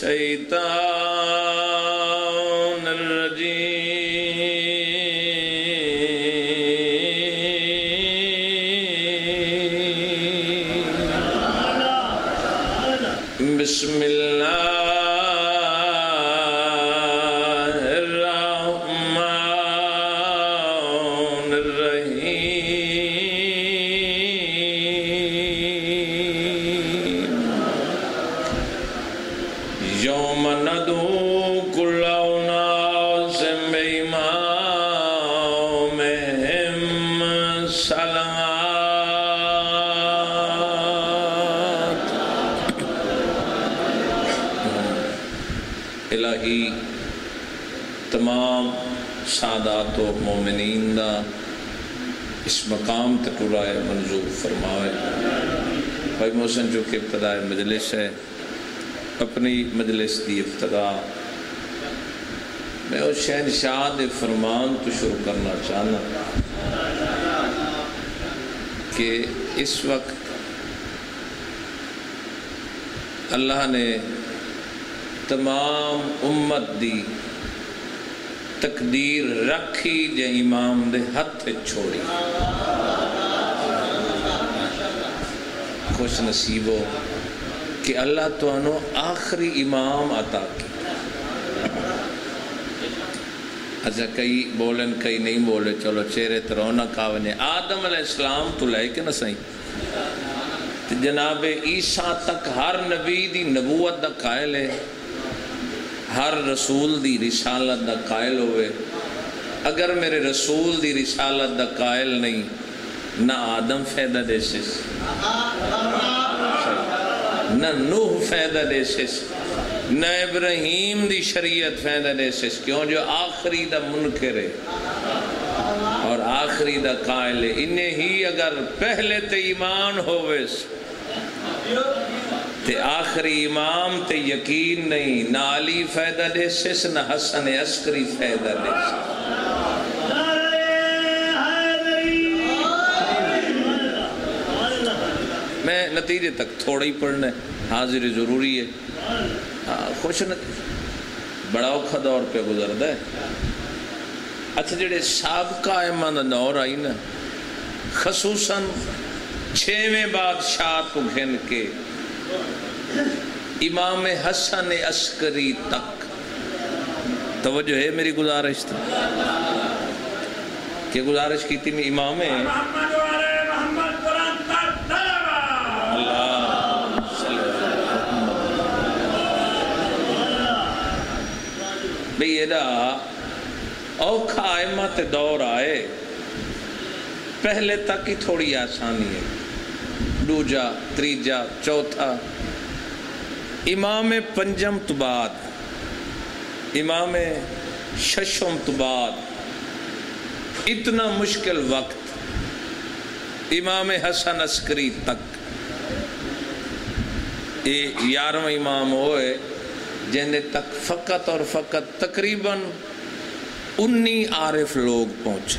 الشيطان الرجيم بسم الله الہی تمام سادات و مومنین دا اس مقام تک رائے منظور فرمائے۔ بھائی محسن جو کہ ابتداء مجلس ہے، اپنی مجلس دی ابتدا میں اس شہنشاہ دے فرمان تو شروع کرنا چاہنا کہ اس وقت اللہ نے تمام امت دی تقدیر رکھی جے امام دے ہتھ چھوڑی۔ خوش نصیب ہو کہ اللہ تو انہوں آخری امام عطا کی۔ اچھا کئی بولن کئی نہیں بولے، چلو چہرے ترونا کاونے آدم علیہ السلام تو لے کے نہ سہیں جناب عیسیٰ تک ہر نبی دی نبوت دا قائل ہے، ہر رسول دی رسالت دا قائل ہوئے۔ اگر میرے رسول دی رسالت دا قائل نہیں، نہ آدم فیدہ دے سس، نہ نوح فیدہ دے سس، نہ ابراہیم دی شریعت فیدہ دے سس، کیوں جو آخری دا منکر ہے اور آخری دا قائل ہے۔ انہیں ہی اگر پہلے تے ایمان ہوئے تے آخری امام تے یقین نہیں، نہ علی فیدہ دے سس نہ حسن عسکری فیدہ دے سس۔ میں نتیجے تک تھوڑا ہی پڑھنا ہے، حاضر ضروری ہے۔ خوش بڑا اوکھا دور پہ گزردا ہے۔ اچھا جڑے سابقہ ایمان دور آئی نا، خصوصاً 6ویں بادشاہ کو گھن کے امام حسن عسکری تک توجہ ہے میری گزارش تھی کہ گزارش کی تھی میں امام بھئی ایڈا اوکھا آئمت دور آئے، پہلے تک ہی تھوڑی آسانی ہے، دوجا تریجا چوتھا امام پنجم تو بعد، امام ششم تو بعد اتنا مشکل وقت امام حسن عسکری تک 11واں امام ہوئے جنہیں تک فقط اور فقط تقریباً 19 عارف لوگ پہنچے،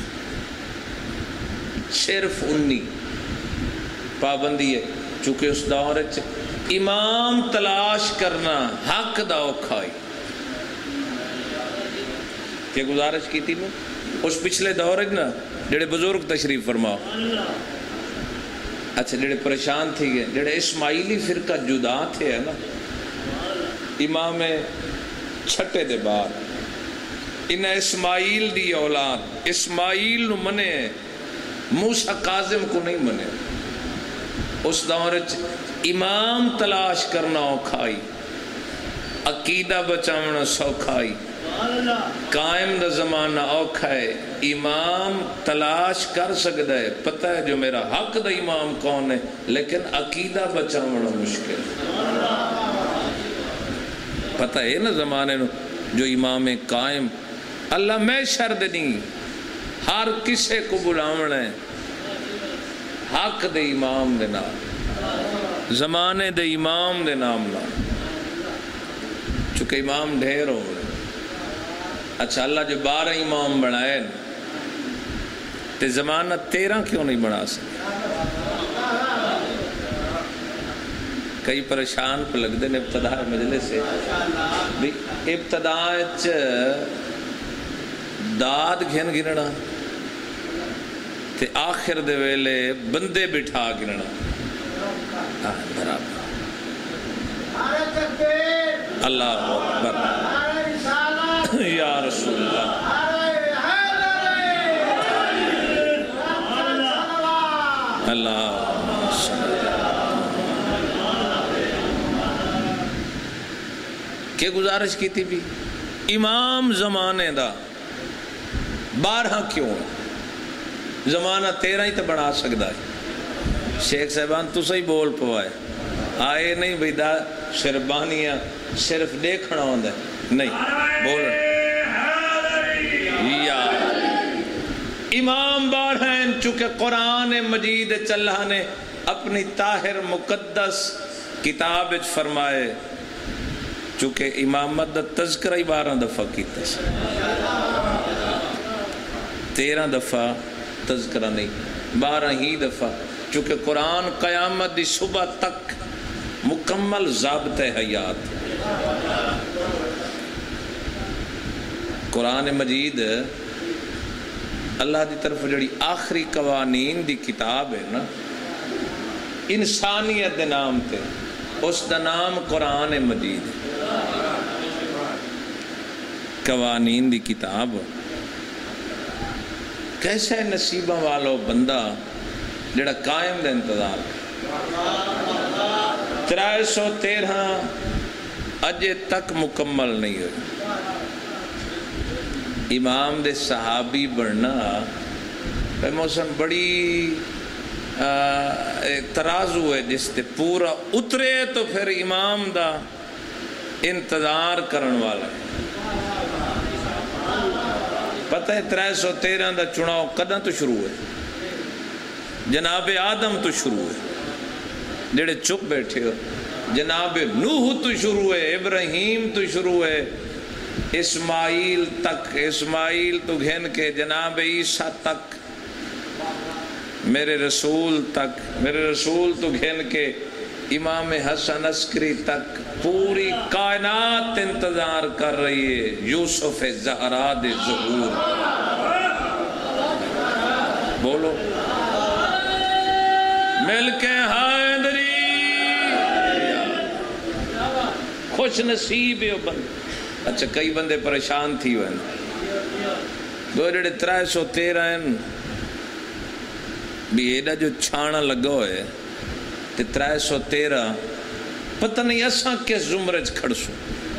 صرف 19۔ پابندی ہے چونکہ اس دور امام تلاش کرنا حق دا اوکھائی کہ گزارش کی تھی میں اس پچھلے دور نا جڑے بزرگ تشریف فرماؤ۔ اچھا جڑے پریشان تھی گئے، جڑے اسماعیلی فرقہ جدا تھے نا، امام چھٹے دے بعد انہیں اسماعیل دی اولاد اسماعیل نو منے، موسیٰ کاظم کو نہیں منے۔ اس دور امام تلاش کرنا اوکھائی، عقیدہ بچاونا سوکھائی، قائم دا زمانہ اوکھا ہے، امام تلاش کر سکتا ہے، پتہ ہے جو میرا حق دا امام کون ہے، لیکن عقیدہ بچاونا مشکل۔ پتہ ہے نا زمانے نو جو امام قائم اللہ میں شرد نہیں، ہر کسے کو بلاونا ہے حق دے امام دے نام، زمانے دے امام دے نام نام، چونکہ امام ڈھیر ہو گئے۔ اچھا اللہ جو 12 امام بنائے تے زمانہ 13 کیوں نہیں بنا سکتے؟ کئی پریشان پہ لگتے ہیں ابتدا مجلس سے بھی ابتدا داد گھن گننا تے آخر دے ویلے بندے بٹھا گننا برابر اللہ اکبر یا رسول اللہ اللہ کہ گزارش کی تھی بھی امام زمانے دا 12 کیوں زمانہ 13 ہی تو بنا سکتا ہے شیخ صاحبان تو صحیح بول پوائے آئے نہیں بھئی دا شربانیاں صرف دیکھنا ہوندہ ہے نہیں بول یا امام 12 ہیں چونکہ قرآن مجید اللہ نے اپنی طاہر مقدس کتاب فرمائے چونکہ امامت دا تذکرہ 12 دفعہ کیتا 13 دفعہ تذکرہ نہیں 12 ہی دفعہ چونکہ قرآن قیامت دی صبح تک مکمل ضابط حیات قرآن مجید اللہ دی طرف جڑی آخری قوانین دی کتاب ہے نا انسانیت دے نام تے اس دا نام قرآن مجید قوانین دی کتاب کیسے نصیبہ والو بندہ جڑا قائم دے انتظار 313 اجے تک مکمل نہیں ہوئی امام دے صحابی بڑھنا موسم بڑی ترازو ہے جس تے پورا اترے تو پھر امام دا انتظار کرن والا ہے پتہ ہے 313 دا چناؤ قدم تو شروع ہے جناب آدم تو شروع ہے جڑے چپ بیٹھے ہو جناب نوح تو شروع ہے ابراہیم تو شروع ہے اسماعیل تک اسماعیل تو گھن کے جناب عیسیٰ تک میرے رسول تو گھن کے امام حسن عسکری تک پوری کائنات انتظار کر رہی ہے یوسف زہرا دے ظہور بولو مل کے حیدری خوش نصیب ہے بندے اچھا کئی بندے پریشان تھی ہوئے دو جڑے 313 ہیں بھی ایڈا جو چھانا لگا ہے تے 313 پتہ نہیں اساں کس زمرج کھڑسوں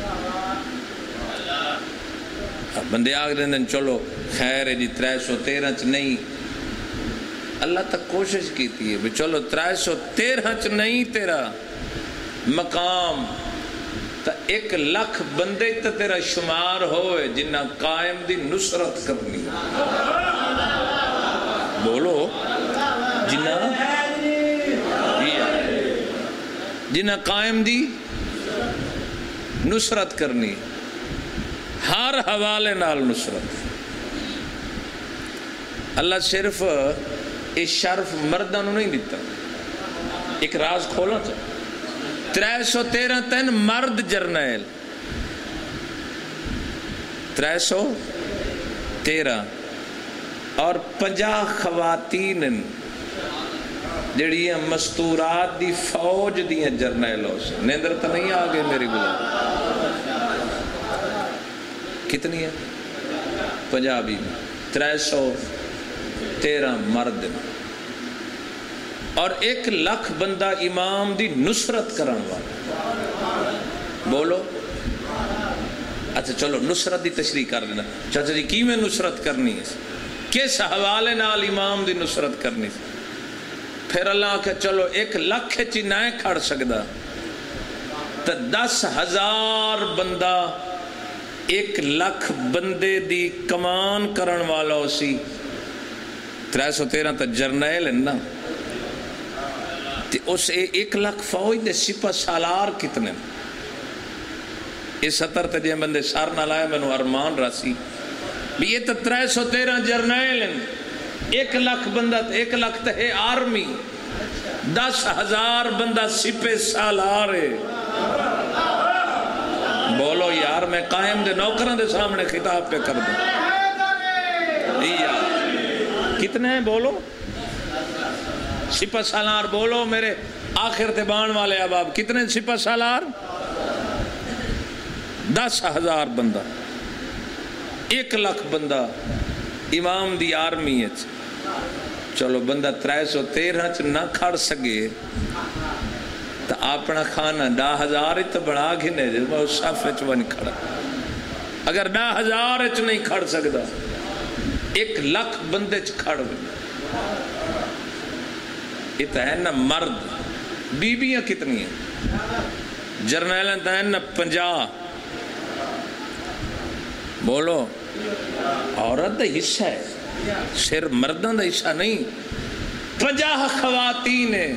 بندے آگ دیں چلو خیر ہے جی 313 چ نہیں اللہ تک کوشش کی تھی ہے چلو 313 چ نہیں تیرا مقام تا 1 لاکھ بندے تا تیرا شمار ہوئے جنہ قائم دی نصرت کرنی بولو جنہ قائم دی نصرت کرنی ہر حوالے نال نصرت اللہ صرف اس شرف مردہ نو نہیں دیتا ایک راز کھولا تھا 313 تین مرد جرنیل 313 اور 50 خواتین جڑی مستورات دی فوج دی جرنیلوں سے نیندر تو نہیں آگے میری گزار کتنی ہے 50 بھی 313 مرد اور 1 لاکھ بندہ امام دی نصرت کرن والا بولو اچھا چلو نصرت دی تشریح کر لینا چاچا جی کی میں نصرت کرنی ہے کس حوالے نال امام دی نصرت کرنی ہے پھر اللہ کہ چلو 1 لاکھ چی نہ کھڑ سکدا تو 10,000 بندہ 1 لاکھ بندے دی کمان کرن والا اسی 313 تا جرنیل ہے نا اس 1 لاکھ فوج دے سپہ سالار کتنے اس 70 تے جے بندے سار نہ لائے میں نو ارمان راسی بھی یہ تو 313 جرنیل ہیں 1 لاکھ بندہ 1 لاکھ تے ہے آرمی 10,000 بندہ سپہ سالار ہے. بولو یار میں قائم دے نوکران دے سامنے خطاب پہ کر دوں. کتنے ہیں بولو سپہ سالار؟ بولو میرے آخر تے بان والے احباب کتنے سپہ سالار؟ 10,000 بندہ. 1 لاکھ بندہ امام دی آرمی ہے. چلو بندہ 313 چ نہ کھڑ سکے تو اپنا کھانا 10,000 تو بڑا گھنے جس میں اس صف چ ون کھڑا. اگر 10,000 چ نہیں کھڑ سکتا 1 لاکھ بندے چ کھڑ گئے. یہ تو ہے نا مرد. بیبیاں کتنی ہیں؟ جرنیلیں تو ہیں نا 50. بولو عورت دا حصہ ہے صرف مردان دا حصہ نہیں. 50 خواتین ہیں.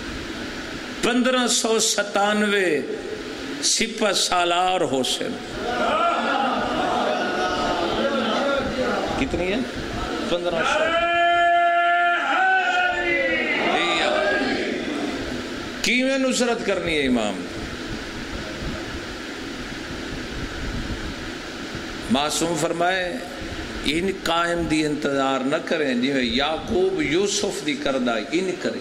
1597 سپہ سالار حسین. کتنی ہیں؟ 1500. کیویں نصرت کرنی ہے امام؟ معصوم فرمائے ان قائم دی انتظار نہ کریں جی میں یعقوب یوسف دی کردہ ان کریں.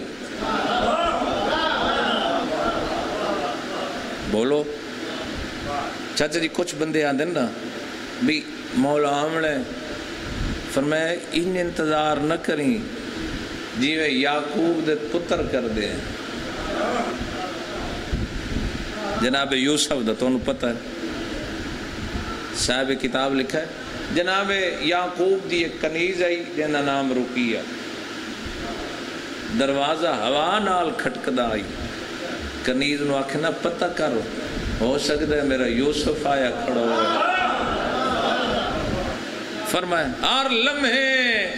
بولو چاچا جی کچھ بندے آدھے نا بھی مولا آمنے فرمائے ان انتظار نہ کریں جی میں یعقوب دے پتر کر دیں. جناب یوسف دا تو انہوں پتہ ہے صاحب کتاب لکھا ہے. جناب یعقوب دی ایک کنیز آئی جنہ نام رقیہ. دروازہ ہوا نال کھٹکدا آئی. کنیز نو آکھنا پتہ کرو ہو سکتا ہے میرا یوسف آیا کھڑا ہوا. فرمائے ہر لمحے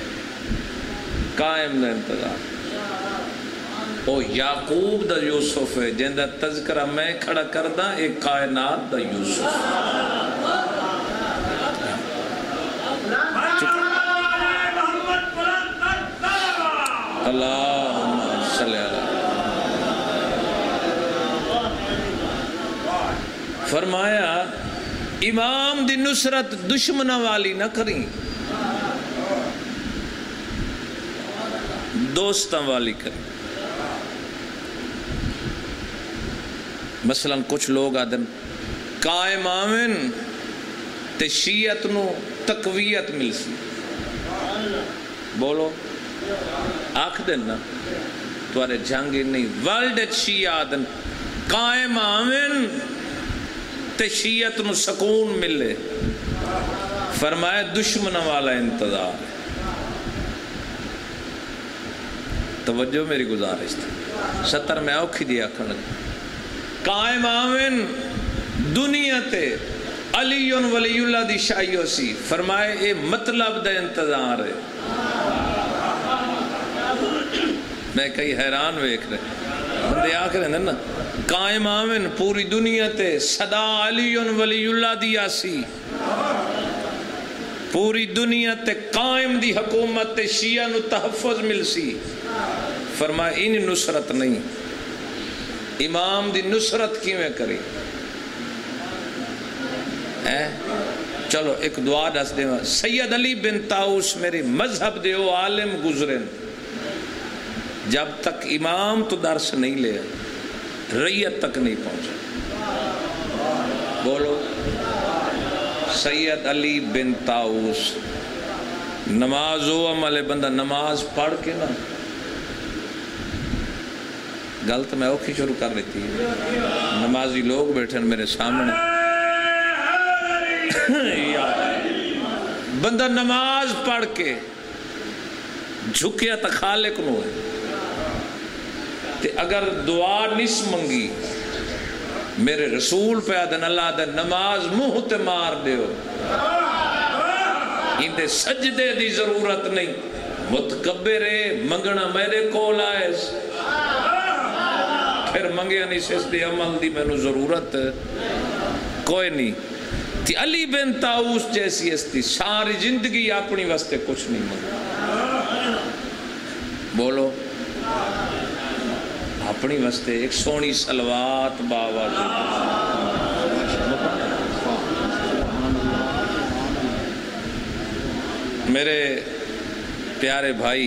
قائم دا انتظار. او یعقوب دا یوسف ہے جن دا تذکرہ میں کھڑا کردہ ایک کائنات دا یوسف. اللہم صلی اللہ. فرمایا امام دی نصرت دشمنہ والی نہ کریں دوستاں والی کریں. مثلا کچھ لوگ آدن قائم آمن تے شیعت نو تقویت مل سی. بولو آکھ دن نا توارے جنگی نہیں ورلڈ شیعہ آدن قائم آمن تے شیعت نو سکون ملے. فرمائے دشمن والا انتظار. توجہ میری گزارش تھی 70 میں اوکھی دیا کھڑا. قائم آمن دنیا تے علی ولی اللہ دی شائیو سی. فرمائے اے مطلب دے انتظار ہے. میں کئی حیران ویکھ رہے بندے آکھ رہے ہیں نا قائم آمن پوری دنیا تے صدا علی ولی اللہ دی آسی. پوری دنیا تے قائم دی حکومت تے شیعہ نو تحفظ مل سی. فرمائے ان نصرت نہیں. امام دی نصرت کیویں کری؟ چلو ایک دعا دس دے. سید علی بن طاؤس میرے مذہب دے او عالم گزرن جب تک امام تو درس نہیں لے ریت تک نہیں پہنچا. بولو سید علی بن طاؤس نماز و عمل بندہ نماز پڑھ کے نا غلط میں اوکھی شروع کر لیتی ہے. نمازی لوگ بیٹھے میرے سامنے بندہ نماز پڑھ کے جھکیا تا خالق نو ہے تے اگر دعا نس منگی میرے رسول پہ آدن اللہ دے نماز منہ تے مار دیو. اندے سجدے دی ضرورت نہیں. متکبر منگنا میرے کول آئے پھر منگیا نہیں سیس دے عمل دی میں نو ضرورت کوئی نہیں. تی علی بن طاؤس جیسی استی ساری زندگی اپنی واسطے کچھ نہیں منگا. بولو اپنی واسطے ایک سونی صلوات باواز میرے پیارے بھائی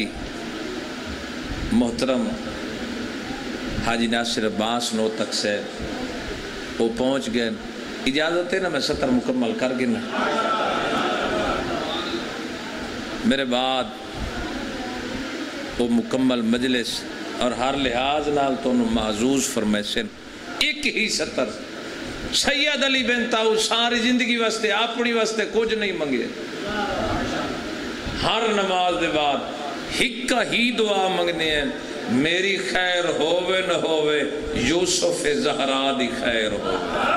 محترم حاجی ناصر عباس نو تک سے وہ پہنچ گئے. اجازت ہے نا میں 70 مکمل کر گنا. میرے بعد وہ مکمل مجلس اور ہر لحاظ نال تو انہوں معزوز فرمیسن ایک ہی 70 سید علی بن طاؤ ساری زندگی واسطے اپنی واسطے کچھ نہیں منگے. ہر نماز دے بعد ہکا ہی دعا منگنے ہیں میری خیر ہووے نہ ہووے یوسف زہرا دی خیر ہووے.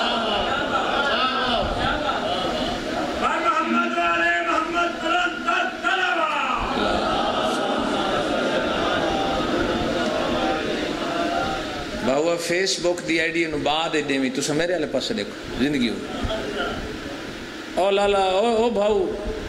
باوا face book the I D انہوں بعد دے میں تو میرے والے پاس دیکھو زندگی ہو او لالا او بھاؤ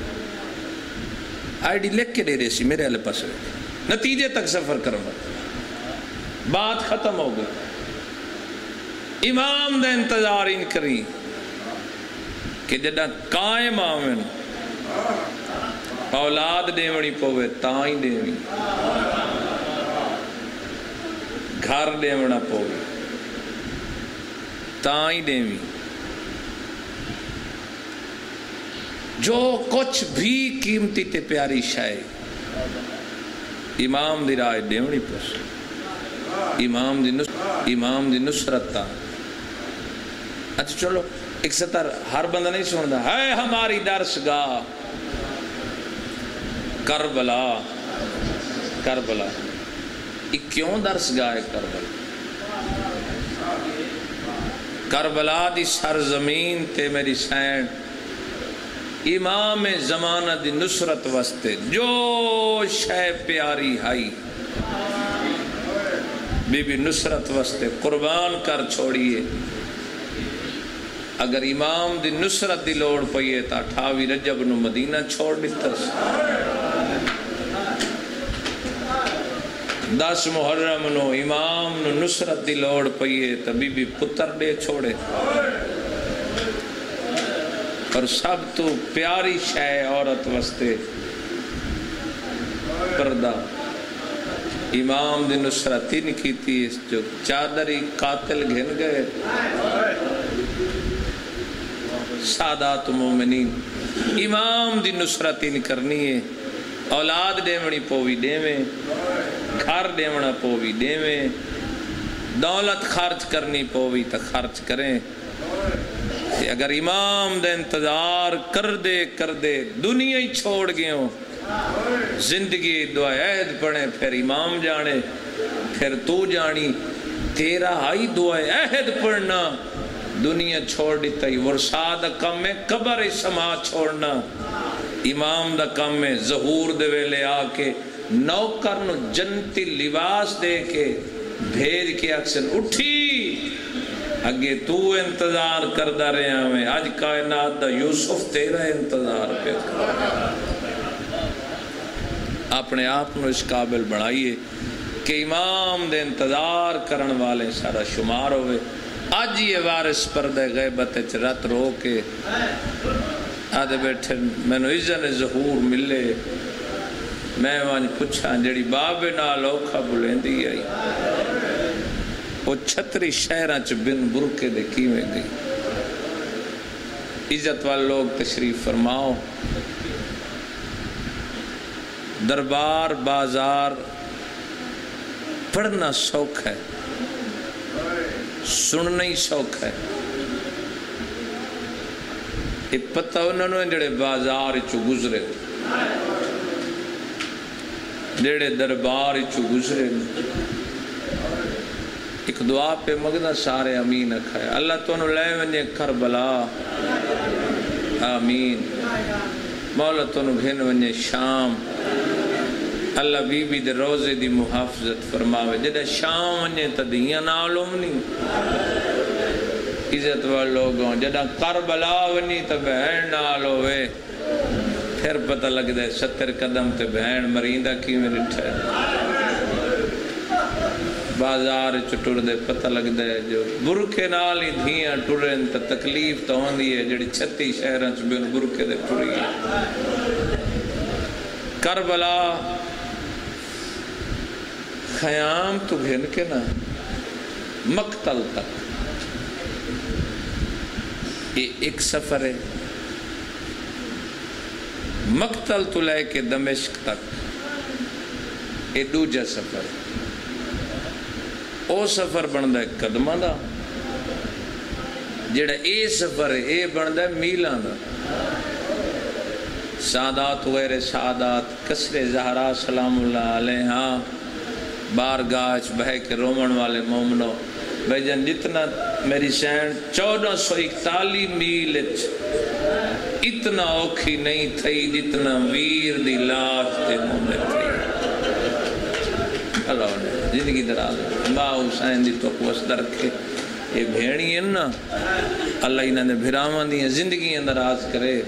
آئی ڈی لکھ کے دے رہے سی میرے والے پاس نتیجے تک سفر کروں بات ختم ہو گئی. امام دے انتظار ان کری کہ جڑا قائم آمن اولاد دیونی پوے تائیں دیونی گھر دیونا پوے تائیں دیوی جو کچھ بھی قیمتی تے پیاری شائع امام دی رائے دیونی پوس امام دی نصرت تا. اچھا چلو 71 ہر بندہ نہیں سنتا ہے ہماری درسگاہ کربلا. کربلا کیوں درسگاہ ہے کربلا؟ کربلا دی سرزمین تے میری سین امام زمانہ دی نصرت واسطے جو شے پیاری ہائی بی بی نصرت واسطے قربان کر چھوڑیے. اگر امام دی نصرت دی لوڑ پئیے تا 28 رجب نو مدینہ چھوڑ دیتا 10 محرم نو امام نو نصرت دی لوڑ پئیے تا بی بی پتر دے چھوڑے. اور سب تو پیاری شے عورت واسطے پردہ امام دی نصرت ہی نہیں کی تھی جو چادری قاتل گھن گئے. سادات مومنین امام دی نصرت ہی نہیں کرنی ہے. اولاد دیونی پوی دیویں گھر دیونا پوی دیویں دولت خرچ کرنی پوی تا خرچ کریں. اگر امام دے انتظار کر دے دنیا ہی چھوڑ گئے ہوں زندگی دعا عہد پڑھیں پھر امام جانے پھر تو جانی تیرا ہائی دعا عہد پڑھنا دنیا چھوڑ دیتا ہی. ورثہ دا کم ہے قبر سما چھوڑنا. امام دا کم ہے ظہور دے ویلے آ کے نوکر نو جنتی لباس دے کے بھیج کے اکثر اٹھی اگے تو انتظار کردہ رہے ہمیں آج کائنات دا یوسف تیرا انتظار پہ اپنے آپ نو اس قابل بڑھائیے کہ امام دے انتظار کرن والے سارا شمار ہوئے. آج یہ وارث پردے غیبت رت رو کے آدھے بیٹھے میں نو اذن ظہور ملے میں وہاں پوچھا جڑی بابے نال اوکھا بلندی آئی وہ چھتری شہران چ بن برکے دے کیویں گئی. عزت والے لوگ تشریف فرماؤ. دربار بازار پڑھنا سوکھ ہے سننا ہی سوکھ ہے. یہ پتہ انہوں نے جڑے بازار چو گزرے جڑے دربار چو گزرے ایک دعا پہ مگنا سارے امین اکھائے اللہ تو انہوں لے ونجے کربلا آمین. مولا تو انہوں گھن ونجے شام اللہ بی بی دے روزے دی محافظت فرماوے. جدہ شام ونجے تا دیاں نالوم نہیں عزت والے لوگوں جدہ کربلا ونجے تا بہن نالوے پھر پتہ لگ دے 70 قدم تے بہن مریندہ کی میں لٹھے بازار ٹر دے پتہ لگتا ہے جو برکے نال ہی دھیاں ٹرن تو تکلیف تو ہوندی ہے جڑی 36 شہراں چ بن برکے دے ٹری کربلا خیام تو گھن کے نا مقتل تک یہ ایک سفر ہے. مقتل تو لے کے دمشق تک یہ دوجا سفر. او سفر بندا ہے قدماں دا، جڑا اے سفر ہے اے بندا ہے میلاں دا. سادات غیر سادات کسر زہرا سلام اللہ علیہا بارگاہ بہ کے رومن والے مومنو بھائی جان جتنا میری سین 1441 میل اتنا اوکھی نہیں تھی جتنا ویر دی لاش تے مومن تھی. اللہ نے زندگی دراز ماں حسین دی تو وسد رکھے. یہ بھیڑی ہیں نا اللہ انہوں نے بھراواں دی زندگی دراز کرے.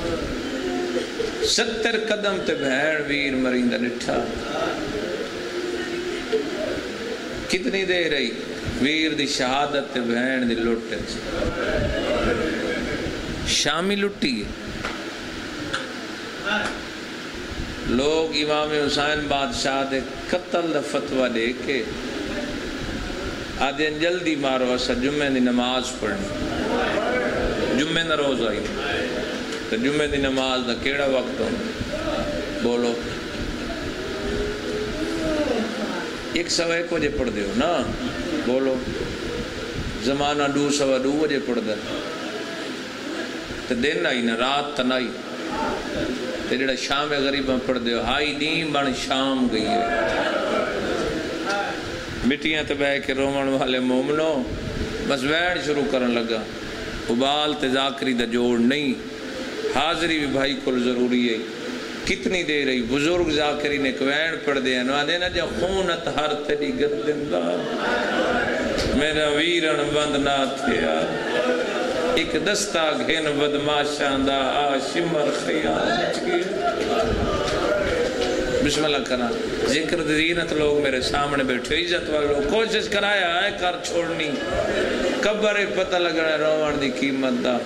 70 قدم تے بھیڑ ویر مریندا ڈٹھا. کتنی دیر رہی ویر دی شہادت تے بھیڑ دی لٹ شامی لٹی ہے. لوگ امام حسین بادشاہ دے قتل دا فتوہ دے کے آدھیں جلدی مارو اسا جمعہ دی نماز پڑھنی. جمعہ نہ روز آئی تو جمعہ دی نماز دا کیڑا وقت ہوں بولو 101 بجے پڑھ دیو نا بولو. زمانہ 202 بجے پڑھ دے تو دن آئی نا رات تنائی تو جڑا شام غریباں پڑھ دیو ہائی دین بن شام گئی ہے. مٹیاں تے بہ کے رومن والے مومنو بس ویڑ شروع کرن لگا. ابال تے ذاکری دا جوڑ نہیں. حاضری بھی بھائی کل ضروری ہے. کتنی دیر رہی بزرگ ذاکری نے کوین پڑھ دیا نو آدھے نا جا خونت ہر تیری گردندہ میرا ویرن بند نہ تھیا ایک دستہ گھن بدماشان دا آشمر خیال چکی. بسم اللہ کرنا ذکر دینت لوگ میرے سامنے بیٹھے عزت والے لوگ کوشش کرایا ہے کر چھوڑنی قبر پتہ لگنا روان دی قیمت دا.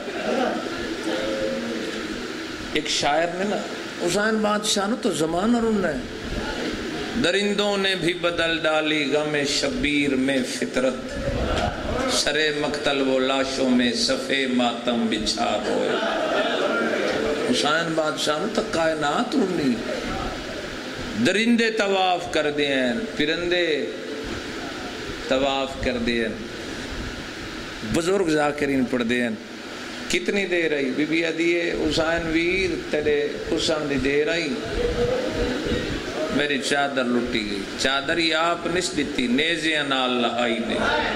ایک شاعر نے نا حسین بادشاہ نو تو زمانہ رن ہے. درندوں نے بھی بدل ڈالی غم شبیر میں فطرت سرے مقتل و لاشوں میں صفے ماتم بچھا ہوئے. حسین بادشاہ نو تو کائنات رنی. درندے طواف کر دیں پرندے طواف کر دیں بزرگ ذاکرین پڑھ دیں. کتنی دیر آئی بی بی ادیے حسین ویر تیرے حسن دی دیر آئی میری چادر لٹی گئی. چادر ہی آپ نس دیتی نیزیاں نال لہائی نے.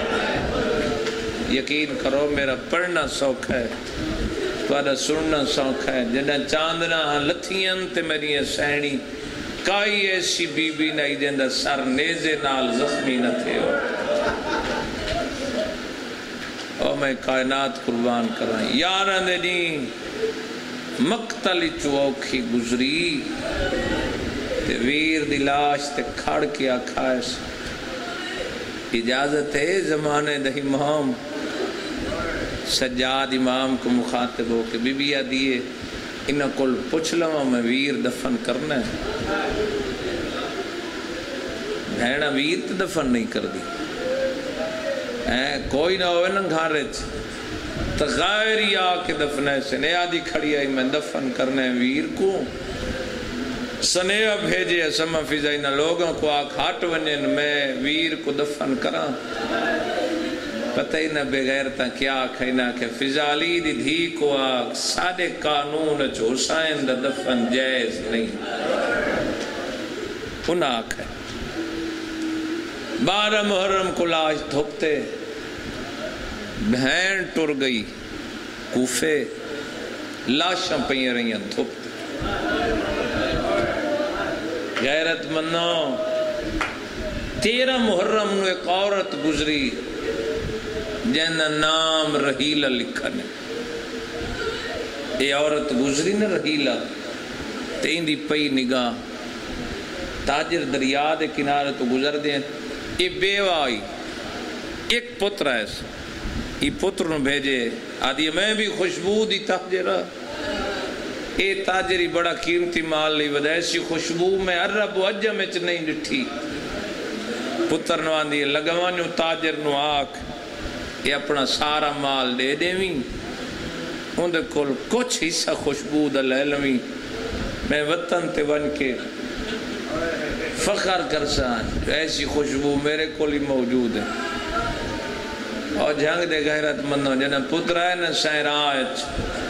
یقین کرو میرا پڑھنا سوکھ ہے تھوڑا سننا سوکھ ہے. جنہاں چاندنا لتھیاں تے میری سینی کائی ایسی بی بی نہیں دیندہ سر نیزے نال زخمی نہ تھے ہو. او میں کائنات قربان کرائیں یاران دے نہیں مقتل چوکھی گزری تے ویر دی لاش تے کھڑ کے آکھائش. اجازت ہے زمانے دہ امام سجاد امام کو مخاطب ہو کے بی بی آدھیے انہاں کل پوچھ لواں میں ویر دفن کرنا ہے. بھیڑا ویر تے دفن نہیں کر دی کوئی نہ ہوئے نا گھارے تو غیر ہی آکے دفنے سے نیادی کھڑی آئی میں دفن کرنے ویر کو سنیہ بھیجے سما فضائی نہ لوگوں کو آکھ ہٹ ونین میں ویر کو دفن کرا. پتہ ہی نہ بغیرتا کیا آکھائی نہ کہ فضالی دی دھی کو آکھ سادے قانون چو حسین دا دفن جائز نہیں. انہا آکھ ہے 12 محرم کو لاش دھوکتے بہن ٹر گئی کوفے لاشاں پہیے رہی ہیں دھوکتے. غیرت منو 13 محرم نو ایک عورت گزری جنہ نام رحیلہ لکھا نے. یہ عورت گزری نا رحیلہ تین دی پئی نگاہ تاجر دریا دے کنارے تو گزر دیں یہ بیوہ آئی ایک پتر ہے یہ پتر نو بھیجے آدھی میں بھی خوشبو دی تاجرہ اے تاجری بڑا قیمتی مال لی ود ایسی خوشبو میں عرب و عجم اچ نہیں ڈٹھی پتر نو آندھی لگوانیو تاجر نو آکھ یہ اپنا سارا مال دے دیویں اندھے کل کچھ حصہ خوشبو دا لے لویں میں وطن تے بن کے فخر کرسان ایسی خوشبو میرے کل ہی موجود ہے اور جھنگ دے غیرت مندوں جنہ پتر ہے نا سہران آیت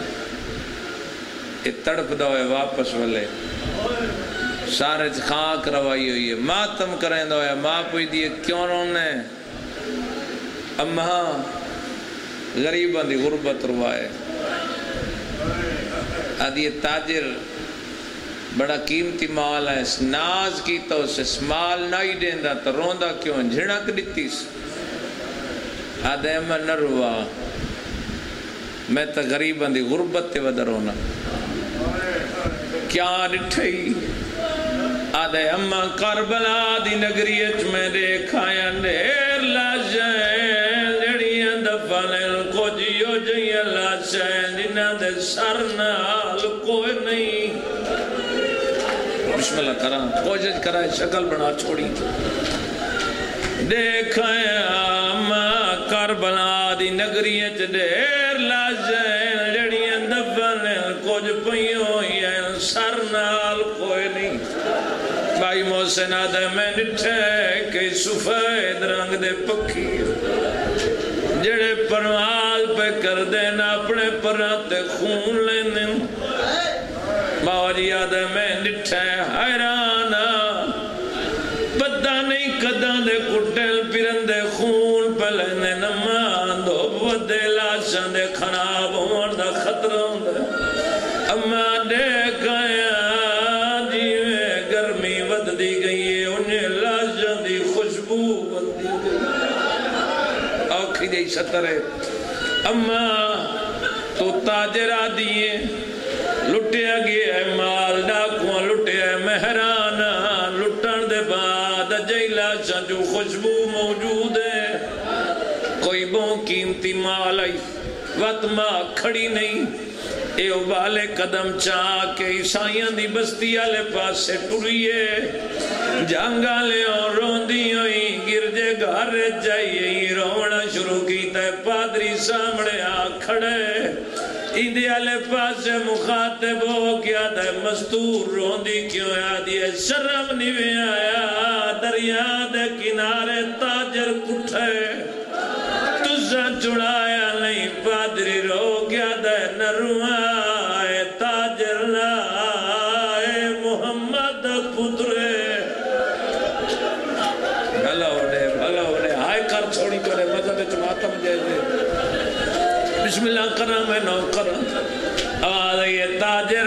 یہ تڑپ دوئے واپس والے سارے خاک روائی ہوئی ہے ماتم کریں دوئے ماں پوئی دیئے کیوں رونے امہاں غریبان دی غربت روائے آدھی تاجر بڑا قیمتی مال ہے اس ناز کی تو اس مال نہیں دیندہ تو روندہ کیوں جھڑک دیتی آدھے میں نہ روا میں تا غریبان دی غربت تے ودہ رونا کیا ڈٹھئی آدھے اماں کربلا دی نگریت میں دیکھایا نیر لاشیں جڑیاں دفنل کو جیو جیہ لاشیں جنہ دے سرنال کوئی نہیں بسم اللہ کرام کوشش کرائے شکل بنا چھوڑی دیکھایا اماں کربلا دی نگریت دیر لاشیں جڑیاں دفنل کچھ پیوں یہ سرنال کوئی نہیں بھائی محسن آدھے میں نٹھے کہ سفید رنگ دے پکی جڑے پرواز پہ کر دینا اپنے پراتے خون لینے باوجی آدھے میں نٹھے حیرانا پتہ نہیں قداں دے کٹل پرندے خون پہ لینے نمان دو ودے لاشاں دے خراب ہون دا خطرہ ہوں دے اما دیکھایا جیوے گرمی ود دی گئی ہے انہیں لاشاں دی خوشبو ود دی گئی آنکھی جائی سطر ہے اما تو تاجرہ دیئے لٹیا گیا ہے مال ڈاکواں لٹیا ہے مہرانا لٹن دے بعد جائی لاشاں جو خوشبو موجود ہے کوئی بہت قیمتی مال آئی وقت ماں کھڑی نہیں اے ابالے قدم چاہ کے عیسائیاں دی بستی آلے پاس سے ٹوریے جانگا لے اور روندی ہوئی گرجے گھر جائیے رونا شروع کیتا ہے پادری سامنے آ کھڑے ایندے آلے پاس سے مخاطب ہو کیا تھا مستور روندی کیوں آدھی ہے شرم نہیں آیا دریا دے کنارے تاجر کٹھے تُسا چڑھایا نہیں پادری رو گیا دے نروائے تاجر لائے محمد پترے بھلا ہونے ہائے کر چھوڑی کرے مذہب ماتم جیسے بسم اللہ کرنا میں نو کرنا آدھے یہ تاجر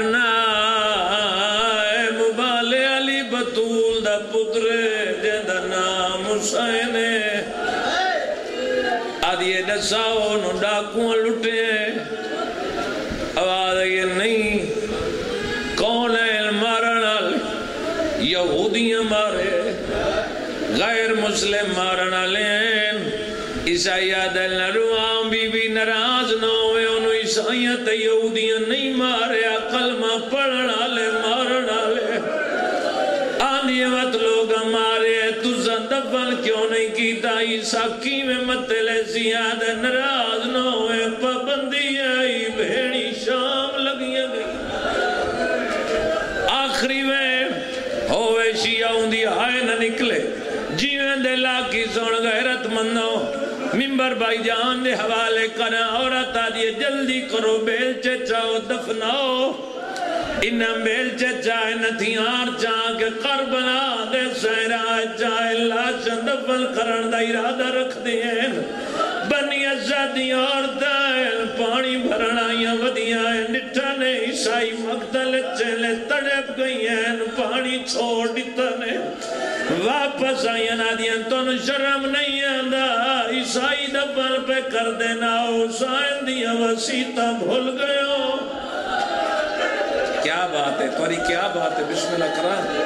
نائے مبالے علی بطول دا پترے جیدہ نام حسینے آدھے دساؤ نو ڈاکوان لٹے آواز یہ نہیں کون ہے مارنال یہودیاں مارے غیر مسلم مارنا لین عیسائیہ دل نروان بی بی نراز نہ ہوئے انہوں عیسائیت یہودیاں نہیں مارے کلمہ پڑھنا لے مارنا لے آنی وقت لوگ مارے تُسا دفن کیوں نہیں کیتا عیسیٰ کی میں متلے زیاد نراز نہ ہوئے پابندی آئی بھیڑی شام لگیاں گئی آخری میں ہوئے شیعہ ہوندی آئے نہ نکلے جیویں دے لاکی سون غیرت مندوں ممبر بھائی جان دے حوالے کرنا عورت آدھیے جلدی کرو بیل چچاؤ دفناؤ انہاں بیل چچائے نتھیار چاہ کے کربلا دے سہرہ چاہے لاشاں دفن کرن دا ارادہ رکھ دیں بنی ازادی عورتیں پانی بھرنائیاں ودیاں نٹھا نے عیسائی مقتل چلے تڑپ گئی ہیں پانی چھوڑ دیتا نے واپس آئیاں نادیاں تون شرم نہیں آندہ عیسائی دفن پہ کر دینا حسین دیا وسیطہ بھول گئے ہو کیا بات ہے توری کیا بات ہے بسم اللہ کرام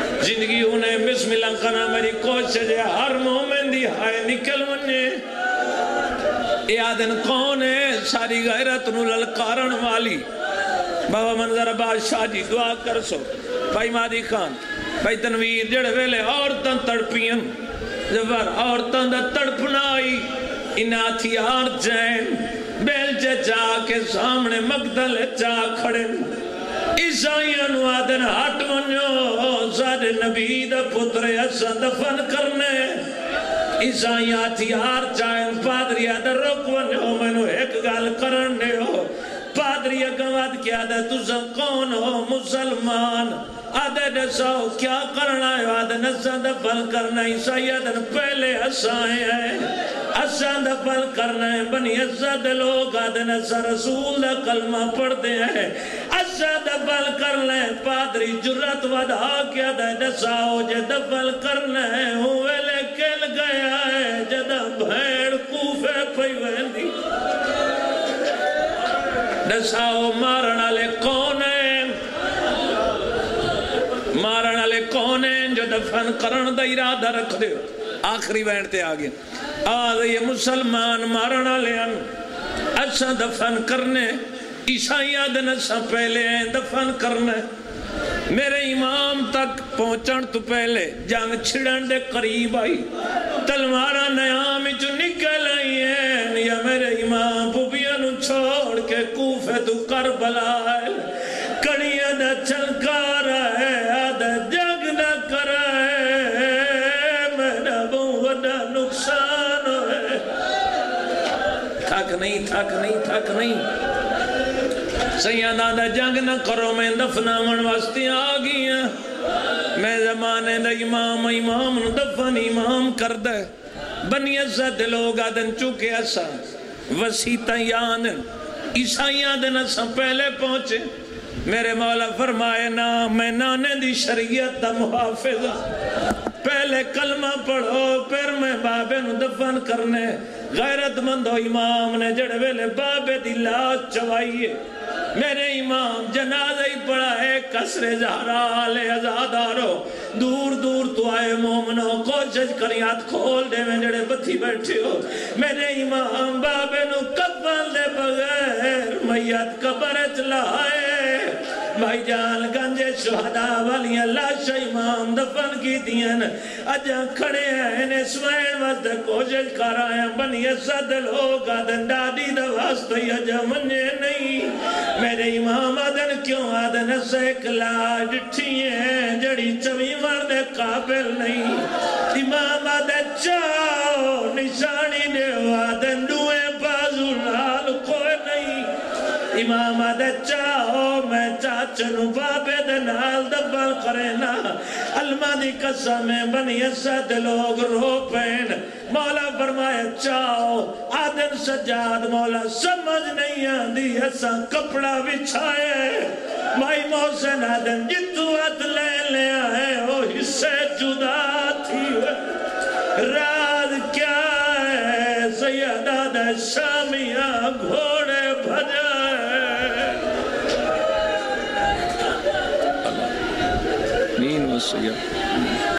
زندگی انہیں بسم اللہ کرنا میری کوشش ہے ہر مومن دی ہائے نکل منے اے آدن کون ہے ساری غیرت نو للکارن والی بابا منظر بادشاہ جی دعا کر سو بھائی مادی خان بھائی تنویر جڑے ویلے عورتاں تڑپین جبر عورتاں دا تڑپنائی انہا تھیار جائن بیل جا کے سامنے مقدل جا کھڑے عیسائیاں نو آدن ہٹ منو سارے نبی دا پتر اسا دفن کرنے عیسائیاں ہتھیار چاہن پادری آدھا رک ونو منو ایک گال کرنے ہو پادری اگواد کیا دا تُسا کون ہو مسلمان آدھے نساؤ کیا کرنا ہے آدھے نسا دفن کرنا عیسائی آدھے پہلے اسائیں ہیں اسا دفن کرنا ہے بنی اسد لوگ آدھے نسا رسول دا کلمہ پڑھتے ہیں اسا دفن کرنا ہے پادری جرات ودا کیا دے نساؤ جے دفن کرنا ہے ہوئے لے کل گیا ہے جدہ بھیڑ کوفے پیویندی نساؤ مارنا لے کون ہیں مارنا لے کون ہیں جو دفن کرن دا ارادہ رکھ دے آخری وینٹے آگئے آدھے یہ مسلمان مارنا لے ان ایسا دفن کرنے عیسائی آدھن ایسا پہلے ہیں دفن کرنے میرے امام تک پہنچن تو پہلے جنگ چھڑن دے قریب آئی تلوارا نیامی جو نکل آئی ہیں یا میرے امام پوپیانو چھوڑ کے کوفے تو کربلا ہے کڑیاں دا چلکار ہے آدھا جنگ نہ کرائے میرا بہت وڈا نقصان ہے تھک نہیں سیدہ دا جنگ نہ کرو میں دفنہ من واسطے آگیا میں زمانے دا امام دفن امام کر دے بنی عزت لوگ آدن چکے ایسا وسیطہ یادن عیسائی آدن ایسا پہلے پہنچے میرے مولا فرمائے نا میں نانے دی شریعت دا محافظ پہلے کلمہ پڑھو پھر میں بابے نو دفن کرنے غیرت مند و امام نے جڑے ویلے بابے دی لاش چوائیے میرے امام جنازہ ہی پڑھا ہے کسر زہرا آلے ازادارو دور دور تو آئے مومنو کوشش کری ہاتھ کھول دے میں جڑے بتھی بیٹھے ہو میرے امام بابے نو کفن دے بغیر میت قبر چلائے بھائی جان گنجے شہداء والی اللہ امام دفن کی دین اجا کھڑے ہیں اسمائن وقت کوشش کر آئے ہیں بنی اسد لوگ آدن ڈاڈی دواستی اجا منجے نہیں میرے امام آدن کیوں آدن سیک لاج ٹھیے ہیں جڑی چوی مرد قابل نہیں امام آدن چاہو نشانی دے آدن دوئے بازو لال کوئی نہیں امام آدھے چاہو میں چاچنو بابے دنال دبال کرینا علمہ دی قسم میں بنی اسد لوگ رو پین مولا فرمائے چاہو آدن سجاد مولا سمجھ نہیں آدھی ایسا کپڑا بچھائے بھائی محسن آدن جتو ات لے لے آئے وہ حصے جدا تھی راز کیا ہے سیدہ دا شامیہ گھوڑے بھجائے نین وسیع